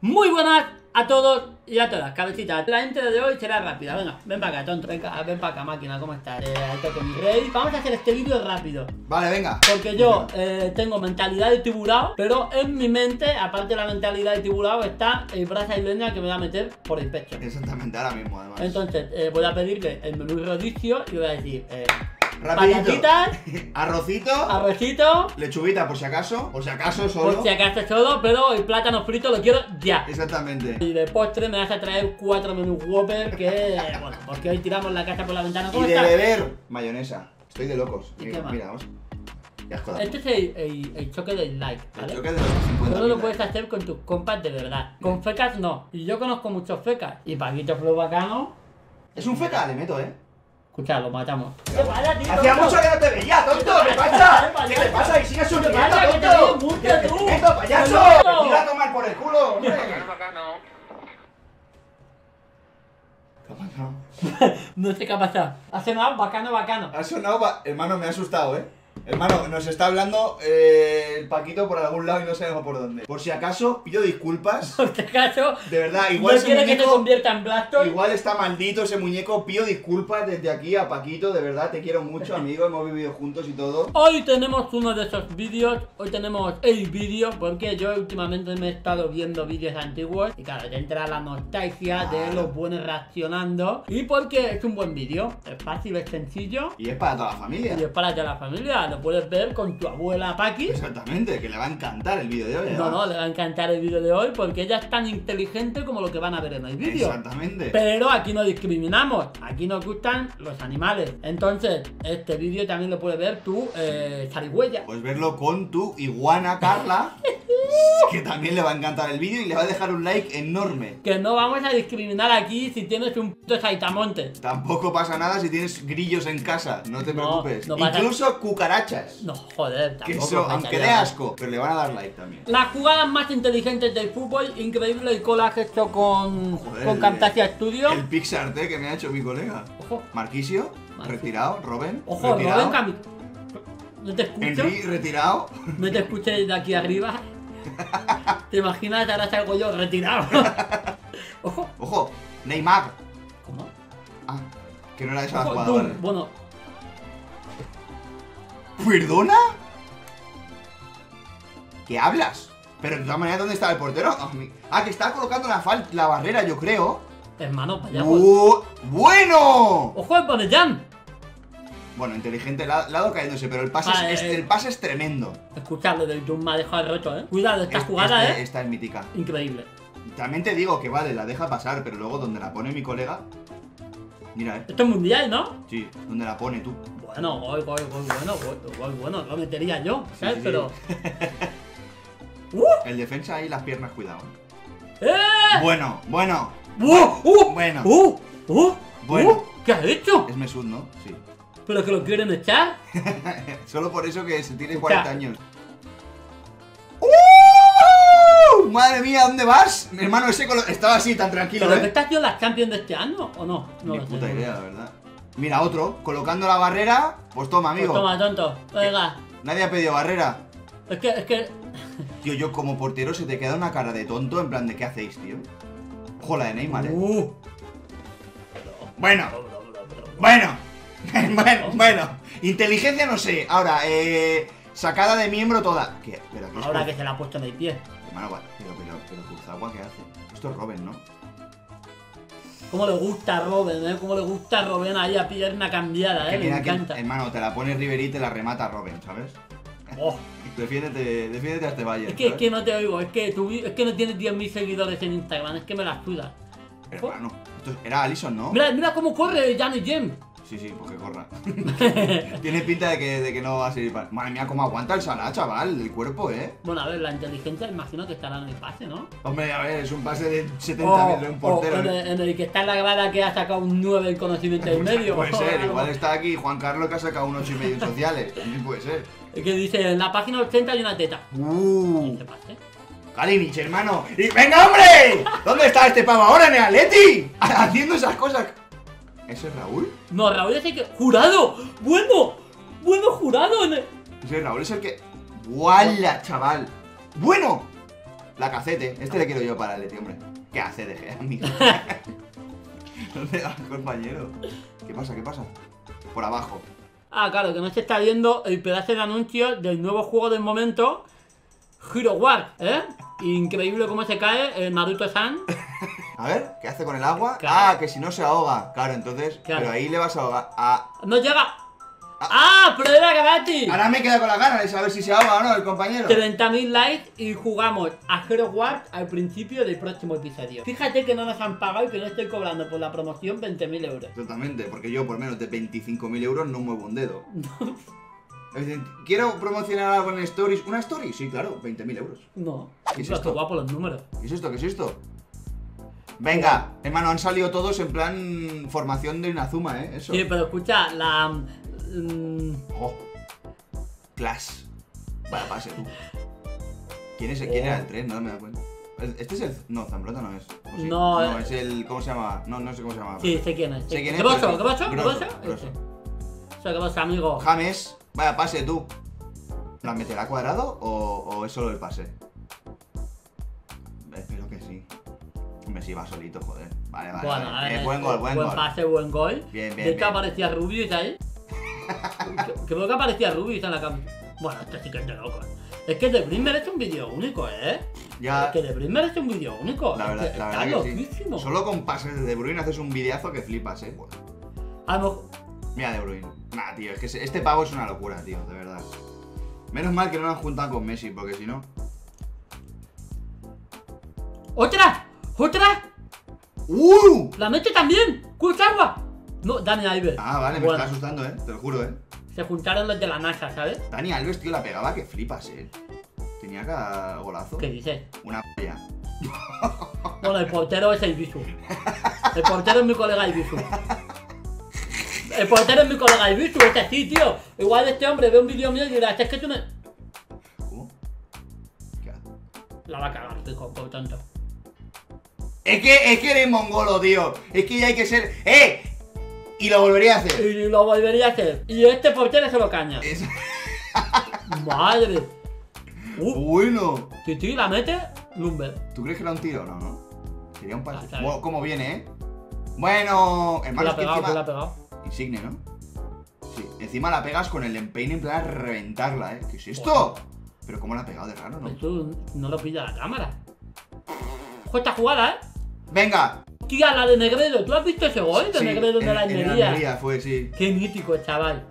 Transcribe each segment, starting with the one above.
Muy buenas a todos y a todas, cabecitas. La intro de hoy será rápida. Venga, ven para acá, tonto. Venga, ven para acá, máquina. ¿Cómo estás? Ahí con mi rey. Vamos a hacer este vídeo rápido. Vale, venga. Porque yo tengo mentalidad de tiburón, pero en mi mente, aparte de la mentalidad de tiburón, está el brasa isleña que me va a meter por el pecho. Exactamente, ahora mismo, además. Entonces, voy a pedirle el menú rodicio y voy a decir... rapidito. Patatitas, Arrocito, arrocito, lechuguita por si acaso solo. por si acaso solo, pero el plátano frito lo quiero ya. Exactamente. Y de postre me vas a traer 4 menús Whopper que, bueno, porque hoy tiramos la casa por la ventana. Y ¿Cómo de estás? beber mayonesa. Estoy de locos. ¿Y Mira, qué más? mira, vamos. Ya es Este es el choque del like, El ¿vale? choque de los 50. Solo lo puedes hacer con tus compas de verdad. Con fecas no. Y yo conozco muchos fecas. Y Paquito Flow Bacano, Es un feca, le meto, escucha, lo matamos. ¿Qué pasa, tío? Hacía mucho que no te veía, tonto. ¿Qué pasa? ¿Qué te pasa? Y sigues sonriendo, pasa? Que te tonto. ríes mucho, ¿Qué tú. te meto, payaso? ¡Tonto! Te tira a tomar por el culo, hombre. ¿Qué ha pasado? No sé qué ha pasado. Ha sonado bacano. Ha sonado, hermano, me ha asustado, Hermano, nos está hablando el Paquito por algún lado y no sabemos por dónde. Por si acaso, pido disculpas. Por este caso, De verdad, igual no ese quiere que te muñeco, convierta en Blastoise. igual está maldito ese muñeco. Pido disculpas desde aquí a Paquito, de verdad, te quiero mucho, amigo. Hemos vivido juntos y todo. Hoy tenemos uno de esos vídeos, hoy tenemos el vídeo, porque yo últimamente me he estado viendo vídeos antiguos y claro, te entra la nostalgia de los buenos reaccionando y porque es un buen vídeo, es fácil, es sencillo Y es para toda la familia. y es para toda la familia, lo puedes ver con tu abuela Paqui. Exactamente, que le va a encantar el vídeo de hoy. No, le va a encantar el vídeo de hoy porque ella es tan inteligente como lo que van a ver en el vídeo. Exactamente. Pero aquí no discriminamos, aquí nos gustan los animales. Entonces, este vídeo también lo puedes ver tú, zarigüeya. Pues verlo con tu iguana Carla, que también le va a encantar el vídeo y le va a dejar un like enorme. Que no vamos a discriminar aquí si tienes un puto saltamontes. Tampoco pasa nada si tienes grillos en casa, no te No, preocupes. no pasa- Incluso cucarachas. No, joder, Que tampoco. eso, aunque dé asco, pero le van a dar like también. Las jugadas más inteligentes del fútbol, increíble el collage hecho con Joder, Camtasia Studio. El Pixar que me ha hecho mi colega. Ojo, Marquisio, Marquisio. retirado. Robin, ojo, retirado. Rubén Cami. No te escucho, Henry, retirado. no te escucho desde aquí arriba. ¿Te imaginas? Ahora salgo yo retirado. Ojo, Ojo, Neymar. ¿cómo? Ah, que no era esa la Ojo, jugada, Doom. vale. Bueno, ¿Perdona? ¿Qué hablas? Pero de todas maneras, ¿dónde estaba el portero? Ah, que estaba colocando la barrera, yo creo. hermano, vaya. ¡Bueno! Ojo, el Bonellán. Bueno, inteligente lado cayéndose, pero el pase, Vale, el pase es tremendo. Escuchadlo del Doom me ha dejado roto, Cuidado, esta jugada, Esta es mítica. increíble. También te digo que vale, la deja pasar, pero luego donde la pone mi colega. Mira, Esto es mundial, ¿no? Sí, donde la pone tú. Bueno, bueno, lo metería yo, ¿sabes? Sí. Pero... El defensa ahí, las piernas, cuidado. ¡Eh! Bueno. Bueno. Bueno. ¿Qué has hecho? Es Mesut, ¿no? Sí. ¿Pero que lo quieren echar? Solo por eso que se tiene Escucha. 40 años. ¡Madre mía! ¿Dónde vas? Mi hermano ese estaba así tan tranquilo, ¿Pero que esta ha sido la Champions de este año o no? No Ni lo sé. puta idea, la verdad. Mira, otro, colocando la barrera. Pues toma, Pues amigo. toma, tonto. Venga. Nadie ha pedido barrera. Es que... Tío, yo como portero se te queda una cara de tonto en plan de ¿qué hacéis, tío? Ojo la de Neymar, Bueno. Bueno. Inteligencia no sé. Ahora, sacada de miembro toda. ¿Qué? Pero aquí es Ahora por- que se la ha puesto en el pie. Hermano, pero Kurzawa, ¿qué hace? Esto es Robin, ¿no? Cómo le gusta a Robin, Cómo le gusta a Robin ahí a pierna cambiada, Que Le mira que, encanta. hermano, te la pone Ribery y te la remata Robin, ¿sabes? Oh, Defiéndete a este Valle. es que no te oigo, es que no tienes 10.000 seguidores en Instagram, es que me la suda. Hermano, esto era Alisson, ¿no? Mira cómo corre Janet Jem. Sí, pues que corra. Tiene pinta de que no va a servir para... Madre mía, cómo aguanta el Salah, chaval, el cuerpo, Bueno, a ver, la inteligencia imagino que estará en el pase, ¿no? Hombre, a ver, es un pase de 70 metros de un portero. en el que está en la grada que ha sacado un 9 en conocimiento del medio. Puede ser, Algo. igual está aquí Juan Carlos que ha sacado un 8,5 en sociales. También puede ser. Es que dice, en la página 80 hay una teta. Este pase. Kalinic, hermano. ¡Y venga, hombre! ¿Dónde está este pavo ahora en el Atleti? Haciendo esas cosas. ¿Ese es Raúl? No, Raúl es el que... ¡Jurado! ¡Bueno! Jurado! Ese Raúl es el que... ¡Guala, chaval! ¡Bueno! La cacete. Este le quiero yo para el Leti, hombre. ¿Qué hace de Gea, amigo? ¿Dónde vas, compañero? ¿Qué pasa? ¿Qué pasa? Por abajo. Ah, claro, que no se está viendo el pedazo de anuncio del nuevo juego del momento, Hero War, ¿eh? Increíble cómo se cae el Naruto-san. A ver, ¿qué hace con el agua? Claro. Ah, que si no se ahoga. Claro, entonces, Claro. pero ahí le vas a ahogar. Ah. ¡No llega! ¡Ah! ¡Prueba gratis! Ahora me queda con la gana de saber si se ahoga o no el compañero. 30.000 likes y jugamos a Hero War al principio del próximo episodio. Fíjate que no nos han pagado y que no estoy cobrando por la promoción 20.000 euros. Totalmente, porque yo por menos de 25.000 euros no muevo un dedo. Es decir, quiero promocionar algo en Stories. ¿Una Story? Sí, claro, 20.000 euros. No. ¿Qué es Pero esto? qué guapo los números. ¿Qué es esto? ¿Qué es esto? Venga, hermano, han salido todos en plan formación de Inazuma, ¿eh? Eso. Sí, pero escucha, Oh. Clash. Vaya pase, tú. ¿Quién era el 3? No me da cuenta. Este es el... No, Zambrota no es. ¿O sí? No, es el... ¿Cómo se llama? No sé cómo se llama. Sí, sé quién es. Sé quién es, ¿Qué pasó? pero- ¿Qué pasó? ¿Qué grosso, pasó? grosso. O sea, ¿qué pasa, amigo? James, vaya pase, tú. ¿La meterá cuadrado o es solo el pase? Espero que sí. Hombre, sí va solito, joder. Vale, vale. Bueno, vale. a ver, Buen gol, buen gol. pase, buen gol. Bien, bien, De hecho bien. aparecía Rubius ahí. Creo que aparecía Rubius en la cámara. Bueno, esto sí que es de loco. Es que The Blitz merece un vídeo único, ¿eh? Ya, Es que The Blitz merece un vídeo único. la verdad, Es que la está verdad que loquísimo. sí. Solo con pases de De Bruyne haces un videazo que flipas, ¿eh? Pues, A lo mejor... mira De Bruyne. Nah, tío, es que este pavo es una locura, tío, de verdad. Menos mal que no lo han juntado con Messi, porque si no... ¡Otra! ¡Otra! ¡La mete también! ¡Kurzawa! No, Dani Alves. Ah, vale, me Bueno, está asustando, te lo juro, se juntaron los de la NASA, ¿sabes? Dani Alves, tío, la pegaba que flipas, Tenía cada golazo. ¿Qué dices? Una polla. Bueno, el portero es el Ibisu. El portero es mi colega Ibisu. El portero es mi colega Ibisu, este sí, tío. Igual este hombre ve un vídeo mío y dirá, es que tú no... ¿Cómo? ¿Qué hace? La va a cagar, hijo, por tanto. Es que eres mongolo, tío. Es que ya hay que ser... Y lo volvería a hacer. Y lo volvería a hacer. Y este portero se lo caña. Es... Madre. Bueno. Titi, la mete, Lumber. ¿Tú crees que era un tiro? No, no. Sería un pase. Ah, está bien. ¿Cómo viene, Bueno, ¿Qué hermano, la es ha que pegado? ¿Qué la ha encima... pegado? Insigne, ¿no? Sí. Encima la pegas con el empeine en plan a reventarla, ¿Qué es esto? Pero cómo la ha pegado de raro, ¿no? Tú no lo pilla la cámara. Ojo esta jugada, ¡Venga! Tía, la de Negredo. ¿Tú has visto ese gol de Sí, Negredo de la en Almería? Almería fue, sí. Qué mítico, chaval.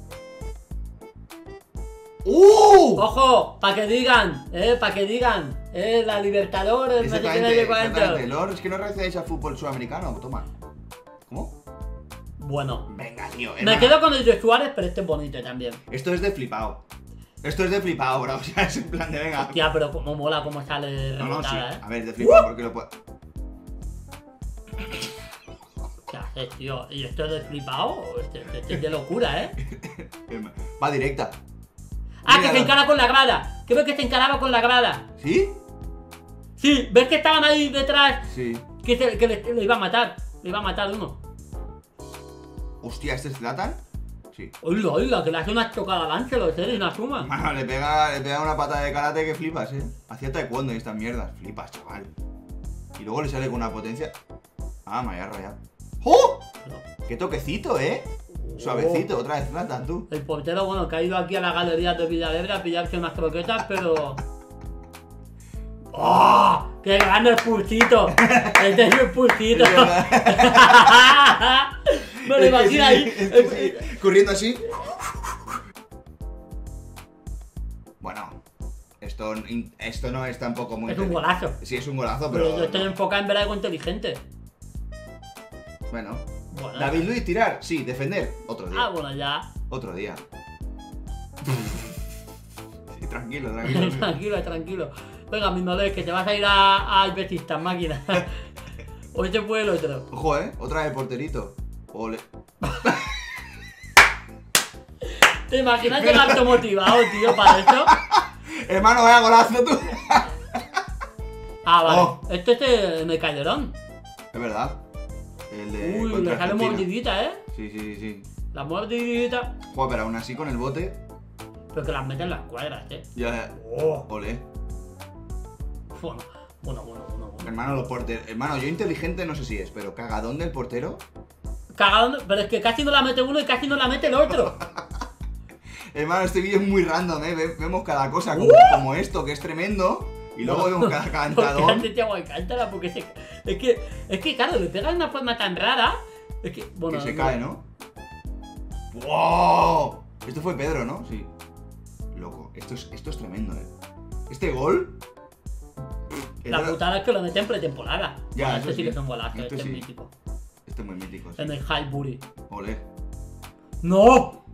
¡Ojo! Para que digan, la Libertadores, no sé qué, no sé Exactamente, cuánto. exactamente. Lord, es que no reaccionáis a fútbol sudamericano, toma. ¿Cómo? Bueno, Venga, tío. me hermano. quedo con el de Suárez, pero este es bonito también. Esto es de flipado. Esto es de flipado, bro. O sea, es en plan de venga. Tía, pero como mola cómo sale No, no, sí. rebotada, A ver, de flipado, porque lo puedo. ¿Qué haces, tío? ¿Y esto es de flipado? ¿O este es de locura, Va directa. Ah, que Míralo. se encara con la grada. Creo que se encaraba con la grada. ¿Sí? Sí, ¿ves que estaban ahí detrás? Sí. Que le iba a matar. Le iba a matar uno. Hostia, ¿este es Zlatan? Sí. Oíla, oíla, que le hace una chocada al Ángelos, y una suma. Mano, le pega una patada de karate que flipas, Hacía taekwondo y estas mierdas. Flipas, chaval. Y luego le sale con una potencia. Ah, me había rayado. ¡Oh! ¡Qué toquecito, Suavecito, otra vez Zlatan, tú. El portero, bueno, que ha ido aquí a la galería de Villalegre a pillarse unas croquetas, pero... ¡Oh! ¡Qué grande el pulsito! Este es el pulsito. Es verdad. Me lo imagino ahí. Sí, corriendo así. Bueno, esto no es tampoco muy... Es un golazo. Sí, es un golazo, Pero pero... yo estoy enfocado en ver algo inteligente. Bueno. Bueno, David Luiz, tirar. Sí, defender. Otro día. Ah, bueno, ya. Otro día. Sí, tranquilo, tranquilo. Tranquilo, tranquilo. Venga, mi madre, que te vas a ir a Betistas, máquina. Hoy se fue el otro. Ojo, otra vez porterito. Ole. ¿Te imaginas llegar motivado, tío, para eso? Hermano, vaya golazo tú. Ah, vale. Oh. Esto es en el Calderón. Es verdad. El de. Uy, contra le sale Argentina. mordidita, Sí. La mordidita. Joder, pero aún así con el bote. Pero que las meten en las cuadras, Ya. Oh. Ole. Bueno. Hermano, los porteros. Hermano, yo inteligente no sé si es, pero cagadón del portero. Cagadón, pero es que casi no la mete uno y casi no la mete el otro. Hermano, este vídeo es muy random, vemos cada cosa como esto, que es tremendo. Y luego vemos cada cantador. Porque Thiago Alcántara, porque es que claro, le pega de una forma tan rara. Es que, bueno. Que se cae, ¿no? ¡Wow! Esto fue Pedro, ¿no? Sí. Loco, esto es tremendo, Este gol. La putada es que lo mete en pretemporada. Ya, este sí que es un golazo, este es sí. mítico. Este es muy mítico, sí. En el Highbury. Olé. ¡No!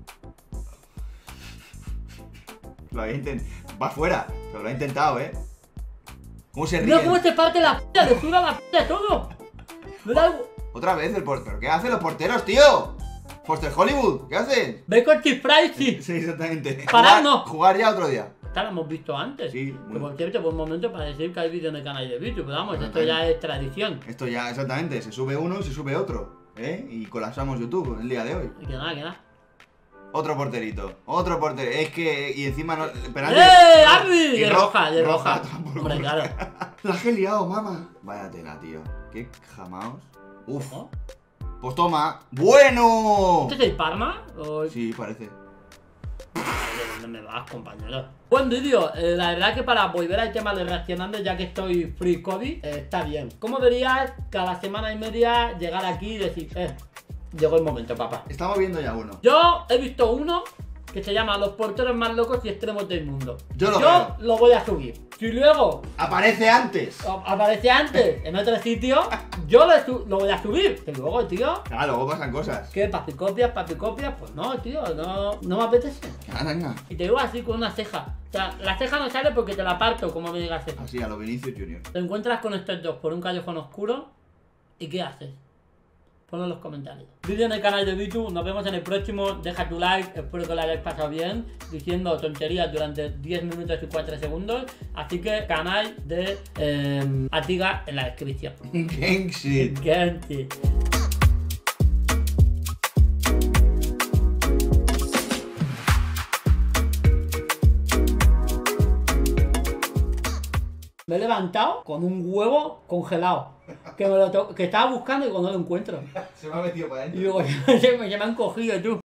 Lo había intentado. Va fuera, pero lo ha intentado, ¿Cómo se ríe? Mira cómo te parte la p***, le suda la p*** todo. ¿No era algo? Otra vez el portero. ¿Qué hacen los porteros, tío? Foster Hollywood, ¿qué haces? Ve con Chifray, sí. Sí, exactamente. Pararnos. Jugar ya otro día. Esta lo hemos visto antes. Sí, Que por cierto, buen momento para decir que hay vídeo en el canal de YouTube. Pero vamos, esto ya es tradición. Esto ya, exactamente. Se sube uno y se sube otro. Y colapsamos YouTube el día de hoy. Y que nada. Otro porterito. Otro portero. Es que. Y encima no. Penalti. ¡Arby! De roja. Hombre, claro. La he liado, mamá. Vaya tela, tío. Qué jamaos. Uf. ¿No? Pues toma. ¡Bueno! ¿Este es el Parma? ¿O... Sí, parece. ¿De dónde me vas, compañero? Buen vídeo. La verdad que para volver al tema de reaccionando, ya que estoy free COVID, está bien. ¿Cómo verías cada semana y media llegar aquí y decir, llegó el momento, papá? Estamos viendo ya uno. Yo he visto uno que se llama Los porteros más locos y extremos del mundo. Yo lo veo. Lo voy a subir. Si luego Aparece antes. aparece antes en otro sitio, yo lo voy a subir. Que luego, tío, Claro, luego pasan cosas. ¿qué? Papicopias, pues no, tío, no me apetece. Venga. Y te digo así con una ceja. O sea, la ceja no sale porque te la parto, como me digas eso. Así, a lo Vinicius Junior. Te encuentras con estos dos por un callejón oscuro. ¿Y qué haces? Ponlo en los comentarios. Vídeo en el canal de YouTube, nos vemos en el próximo. Deja tu like, espero que lo hayáis pasado bien, diciendo tonterías durante 10 minutos y 4 segundos. Así que canal de Atiga en la descripción. Gangshit. Gente. Me he levantado con un huevo congelado. Que estaba buscando y cuando no lo encuentro. Se me ha metido para Y adentro. digo, se me han cogido, tú.